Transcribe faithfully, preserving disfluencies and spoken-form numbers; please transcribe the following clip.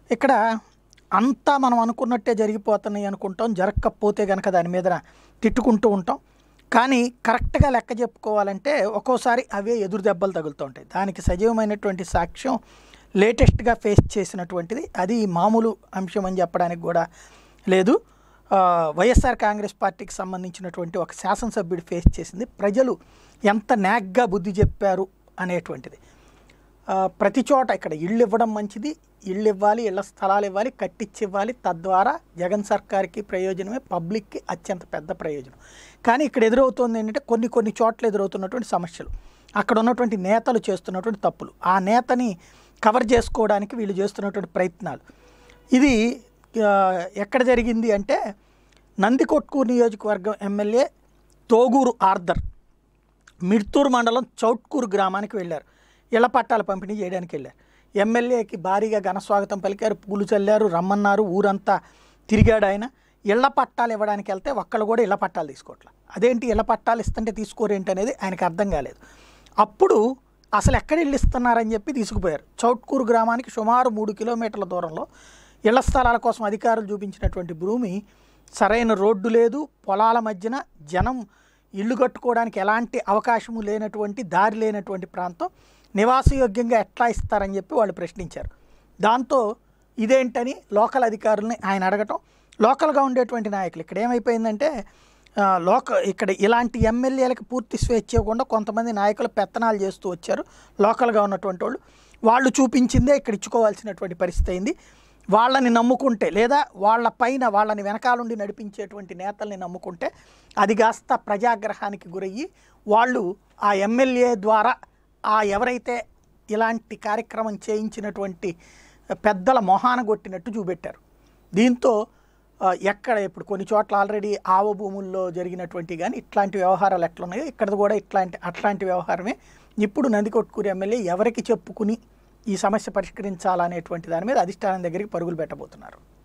ఇక్కడ అంతా మనం అనుకున్నట్టే జరిగిపోతున్నాయి అనుకుంటాం, జరగకపోతే కనుక దాని మీద తిట్టుకుంటూ ఉంటాం. కానీ కరెక్ట్గా లెక్క చెప్పుకోవాలంటే ఒక్కోసారి అవే ఎదురు దెబ్బలు తగులుతూ ఉంటాయి. దానికి సజీవమైనటువంటి సాక్ష్యం లేటెస్ట్గా ఫేస్ చేసినటువంటిది. అది మామూలు అంశం అని చెప్పడానికి కూడా లేదు. వైఎస్ఆర్ కాంగ్రెస్ పార్టీకి సంబంధించినటువంటి ఒక శాసనసభ్యుడు ఫేస్ చేసింది. ప్రజలు ఎంత నాగ్గా బుద్ధి చెప్పారు అనేటువంటిది. ప్రతి చోట ఇక్కడ ఇళ్ళు ఇవ్వడం మంచిది, ఇళ్ళు ఇవ్వాలి, ఇళ్ల స్థలాలు ఇవ్వాలి, కట్టించి ఇవ్వాలి. తద్వారా జగన్ సర్కార్కి ప్రయోజనమే, పబ్లిక్కి అత్యంత పెద్ద ప్రయోజనం. కానీ ఇక్కడ ఎదురవుతుంది ఏంటంటే కొన్ని కొన్ని చోట్ల ఎదురవుతున్నటువంటి సమస్యలు, అక్కడ ఉన్నటువంటి నేతలు చేస్తున్నటువంటి తప్పులు, ఆ నేతని కవర్ చేసుకోవడానికి వీళ్ళు చేస్తున్నటువంటి ప్రయత్నాలు. ఇది ఎక్కడ జరిగింది అంటే నందికొట్కూరు నియోజకవర్గం ఎమ్మెల్యే తోగూరు ఆర్దర్ మిడ్తూరు మండలం చౌట్కూరు గ్రామానికి వెళ్ళారు. ఇళ్ల పట్టాలు పంపిణీ చేయడానికి వెళ్ళారు. ఎమ్మెల్యేకి భారీగా ఘనస్వాగతం పలికారు, పూలు చల్లారు, రమ్మన్నారు, ఊరంతా తిరిగాడు ఆయన. ఇళ్ల పట్టాలు ఇవ్వడానికి వెళ్తే ఒక్కళ్ళు కూడా ఇళ్ల పట్టాలు తీసుకోవట్లేదు. అదేంటి ఇళ్ల పట్టాలు ఇస్తుంటే తీసుకోరేంటి అనేది ఆయనకు అర్థం కాలేదు. అప్పుడు అసలు ఎక్కడ ఇల్లు ఇస్తున్నారని చెప్పి తీసుకుపోయారు. చౌట్కూరు గ్రామానికి సుమారు మూడు కిలోమీటర్ల దూరంలో ఇళ్ల స్థలాల కోసం అధికారులు చూపించినటువంటి భూమి, సరైన రోడ్డు లేదు, పొలాల మధ్యన జనం ఇల్లు కట్టుకోవడానికి ఎలాంటి అవకాశము లేనటువంటి, దారి లేనటువంటి ప్రాంతం, నివాసయోగ్యంగా ఎట్లా ఇస్తారని చెప్పి వాళ్ళు ప్రశ్నించారు. దాంతో ఇదేంటని లోకల్ అధికారులని ఆయన అడగటం, లోకల్గా ఉండేటువంటి నాయకులు ఇక్కడ ఏమైపోయిందంటే లోక ఇక్కడ ఇలాంటి ఎమ్మెల్యేలకు పూర్తి స్వేచ్ఛ ఇవ్వకుండా కొంతమంది నాయకులు పెత్తనాలు చేస్తూ వచ్చారు. లోకల్గా ఉన్నటువంటి వాళ్ళు వాళ్ళు చూపించిందే ఇక్కడ ఇచ్చుకోవాల్సినటువంటి పరిస్థితి అయింది. వాళ్ళని నమ్ముకుంటే లేదా వాళ్ళ పైన వాళ్ళని వెనకాలండి నడిపించేటువంటి నేతల్ని నమ్ముకుంటే అది కాస్త ప్రజాగ్రహానికి గురయ్యి వాళ్ళు ఆ ఎమ్మెల్యే ద్వారా ఆ ఎవరైతే ఇలాంటి కార్యక్రమం చేయించినటువంటి పెద్దల మొహాన కొట్టినట్టు చూపెట్టారు. దీంతో ఎక్కడ ఇప్పుడు కొన్ని చోట్ల ఆల్రెడీ ఆవ భూముల్లో జరిగినటువంటి కానీ ఇట్లాంటి వ్యవహారాలు ఎట్లున్నాయో ఇక్కడ కూడా ఇట్లాంటి అట్లాంటి వ్యవహారమే. ఇప్పుడు నందికొట్కూరు ఎమ్మెల్యే ఎవరికి చెప్పుకుని ఈ సమస్య పరిష్కరించాలనేటువంటి దాని మీద అధిష్టానం దగ్గరికి పరుగులు పెట్టబోతున్నారు.